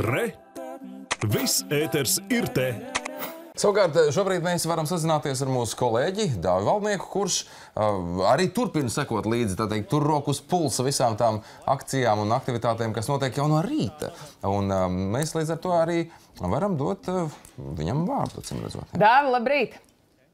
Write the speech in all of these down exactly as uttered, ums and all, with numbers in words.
Re! Viss ēters ir te! Savukārt šobrīd mēs varam sazināties ar mūsu kolēģi Dāvi Valdnieku, kurš uh, arī turpina sekot līdzi, tā teikt, tur roku uz pulsa visām tām akcijām un aktivitātēm, kas notiek jau no rīta. Un uh, mēs līdz ar to arī varam dot uh, viņam vārdu, acīm redzot. Dāvi, labrīt!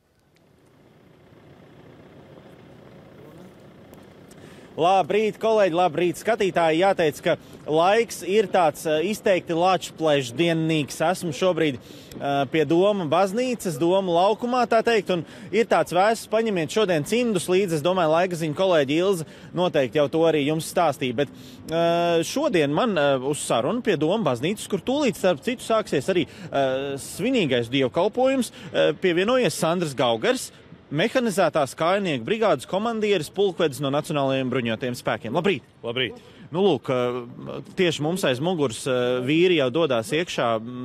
Labrīt, kolēģi, labrīt, skatītāji. Jāteic, ka laiks ir tāds izteikti lačplēžs dienīgs. Esmu šobrīd uh, pie Doma baznīcas, Doma laukumā, tā teikt, un ir tāds vēsts, paņemiet šodien cimdus līdzi. Es domāju, laikaziņa kolēģi Ilze noteikti jau to arī jums stāstīja. Bet uh, šodien man uh, uz sarunu pie Doma baznīcas, kur tūlīt starp citu sāksies arī uh, svinīgais dievkalpojums, uh, pievienojies Sandrs Gaugers, mehanizētās kājnieku brigādes komandieris, pulkvedis no Nacionālajiem bruņotajiem spēkiem. Labrīt! Labrīt! Nu, lūk, tieši mums aiz muguras vīri jau dodās iekšā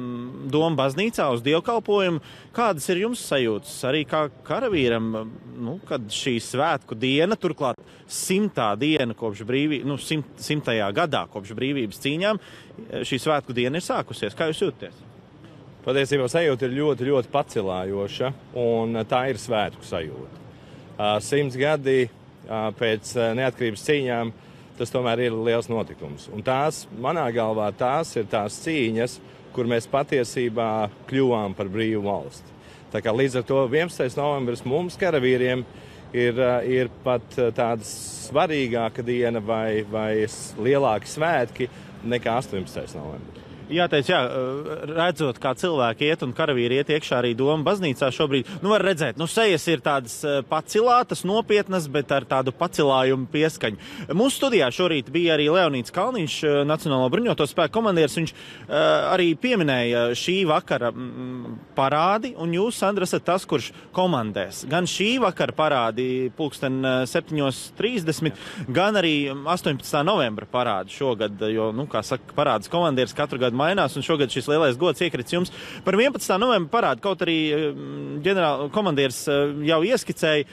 Doma baznīcā uz dievkalpojumu. Kādas ir jums sajūtas arī kā karavīram, nu, kad šī svētku diena, turklāt simtā diena kopš brīvības, nu, simt, simtajā gadā kopš brīvības cīņām, šī svētku diena ir sākusies? Kā jūs jūtaties? Patiesībā sajūta ir ļoti, ļoti pacelājoša, un tā ir svētku sajūta. Simts gadi pēc neatkarības cīņām, tas tomēr ir liels notikums. Un tās, manā galvā, tās ir tās cīņas, kur mēs patiesībā kļuvām par brīvu valsti. Tā kā līdz ar to vienpadsmitais novembris mums, karavīriem, ir, ir pat tāda svarīgāka diena vai, vai lielāki svētki nekā astoņpadsmitais novembris. Jāteic, jā, redzot, kā cilvēki iet un karavīri iet iekšā arī Doma baznīcā šobrīd, nu var redzēt, nu sejas ir tādas pacilātas, nopietnas, bet ar tādu pacilājumu pieskaņu. Mūsu studijā šorīt bija arī Leonīds Kalniņš, Nacionālo bruņoto spēku komandieris. Viņš uh, arī pieminēja šī vakara mm, parādi, un jūs, Sandra, esat tas, kurš komandēs. Gan šī vakara parādi pulksten septiņos trīsdesmit, gan arī astoņpadsmitā novembra parādi šogad, jo, nu, kā saka, parādas komandieris katru gadu mainās, un šogad šis lielais gods iekrits jums. Par vienpadsmitā novembra parādu, kaut arī ģenerāla komandieris jau ieskicēja,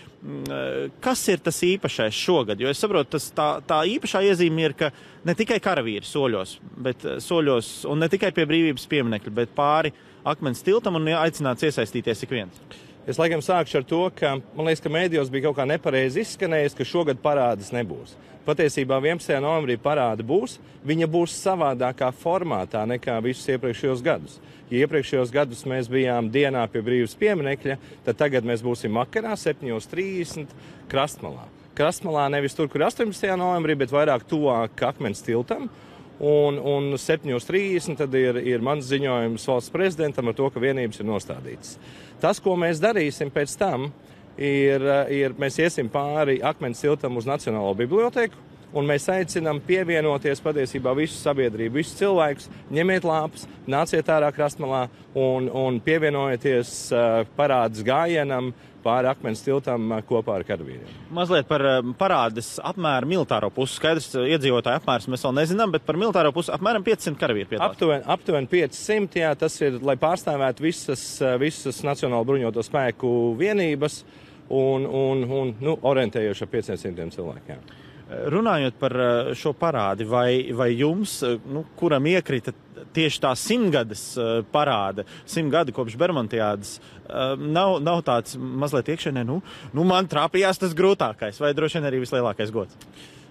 kas ir tas īpašais šogad, jo es saprotu, tas tā, tā īpašā iezīme ir, ka ne tikai karavīri soļos, bet soļos, un ne tikai pie brīvības pieminekļa, bet pāri akmens tiltam, un aicināts iesaistīties ik viens. Es laikam sākšu ar to, ka man liekas, ka mēdījos bija kaut kā nepareizi izskanējis, ka šogad parādas nebūs. Patiesībā vienpadsmitajā novembrī parāda būs, viņa būs savādākā formātā nekā visus iepriekšējos gadus. Ja iepriekšējos gadus mēs bijām dienā pie brīvības pieminekļa, tad tagad mēs būsim vakarā septiņos trīsdesmit Krastmalā. Krastmalā nevis tur, kur astoņpadsmitajā novembrī, bet vairāk tuvāk akmens tiltam. Un, un septiņos trīsdesmit tad ir, ir mans ziņojums valsts prezidentam ar to, ka vienības ir nostādītas. Tas, ko mēs darīsim pēc tam, ir, ir mēs iesim pāri akmens tiltam uz Nacionālo biblioteku, un mēs aicinām pievienoties patiesībā visu sabiedrību, visus cilvēkus, ņemiet lāpas, nāciet ārā Krastmalā un, un pievienojieties uh, parādes gājienam pāri akmens tiltam kopā ar karavīriem. Mazliet par parādes apmēru militāro pusi. Skaidrs, iedzīvotāju apmērs mēs vēl nezinām, bet par militāro pusi apmēram piecsimt karavīri piedalās. Aptuveni, aptuveni piecsimt, jā, tas ir, lai pārstāvētu visas, visas Nacionālo bruņoto spēku vienības un, un, un nu, orientējoši ap pieciem simtiem cilvēkiem. Runājot par šo parādi, vai, vai jums, nu, kuram iekrita tieši tā simtgades parāda, simt gadi kopš Bermontiādas, nav, nav tāds mazliet iekšēnē, nu, nu man trāpījās tas grūtākais, vai droši vien arī vislielākais gods?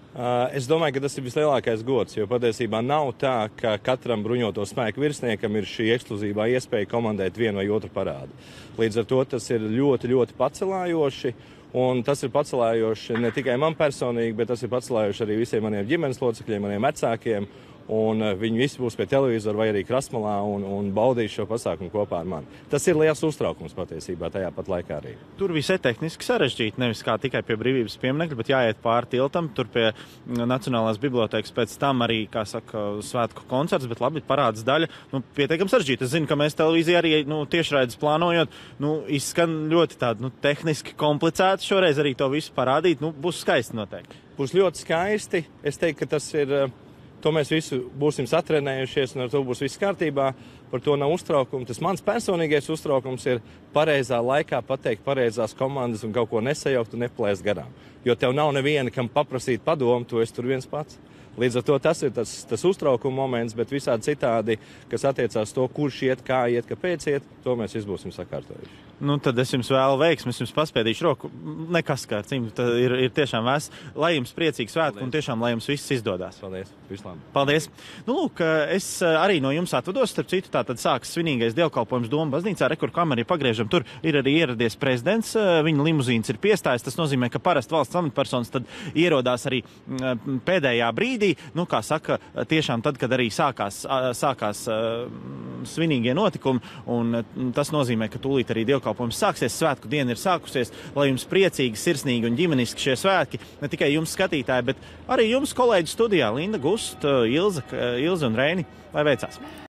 Es domāju, ka tas ir vislielākais gods, jo patiesībā nav tā, ka katram bruņoto spēku virsniekam ir šī ekskluzīvā iespēja komandēt vienu vai otru parādu. Līdz ar to tas ir ļoti, ļoti pacelājoši. Un tas ir pacelājoši ne tikai man personīgi, bet tas ir pacelājoši arī visiem maniem ģimenes locekļiem, maniem vecākiem. Un viņi visi būs pie televizora vai arī Krastmalā un, un baudīs šo pasākumu kopā ar mani. Tas ir liels uztraukums patiesībā tajā pat laikā arī. Tur visai tehniski sarežģīti, nevis kā tikai pie brīvības pieminekļa, bet jāiet pāri tiltam, tur pie Nacionālās bibliotekas pēc tam arī, kā saka, svētku koncerts, bet labi, parādas daļa, nu, pietiekami sarežģīti. Es zinu, ka mēs televīzijā arī, nu, tiešraides plānojot, nu, izskan ļoti tādu, nu, tehniski komplicēti šoreiz arī to visu parādīt, nu, būs skaisti noteikti. Būs ļoti skaisti. Es teiktu, ka tas ir... To mēs visu būsim satrenējušies, un ar to būs viss kārtībā. par to nav uztraukuma. Tas mans personīgais uztraukums ir pareizā laikā pateikt pareizās komandas un kaut ko nesajaukt un neplēst garām. Jo tev nav neviena, kam paprasīt padomu, tu esi tur viens pats. Līdz ar to tas ir tas, tas uztraukuma moments, bet visādi citādi, kas attiecās to, kurš iet, kā iet, kāpēc iet, to mēs visi būsim sakārtojuši. Nu, tad es jums vēlu veiksmi, es jums paspēdīšu roku. Nekas kā cim, ir, ir tiešām vēs. Lai jums priecīgi svētki un tiešām, lai jums viss izdodās. Paldies. Vislām. Paldies. Nu, lūk, es arī no jums atvados, starp citu, tā tad sāks svinīgais dievkalpojums Doma baznīcā, re, kur kamerā pagriežam, tur ir arī ieradies prezidents, viņa limuzīns ir piestājis, tas nozīmē, ka parasti valsts amatpersonas tad ierodās arī pēdējā brīdī, nu, kā saka, tiešām tad, kad arī sākās, sākās svinīgie notikumi, un tas nozīmē, ka tūlīt arī dievkalpojums sāksies, svētku diena ir sākusies, lai jums priecīgi, sirsnīgi un ģimeniski šie svētki, ne tikai jums skatītāji, bet arī jums kolēģi studijā, Linda, Gust, Ilze, Ilze un Reini, lai veicās.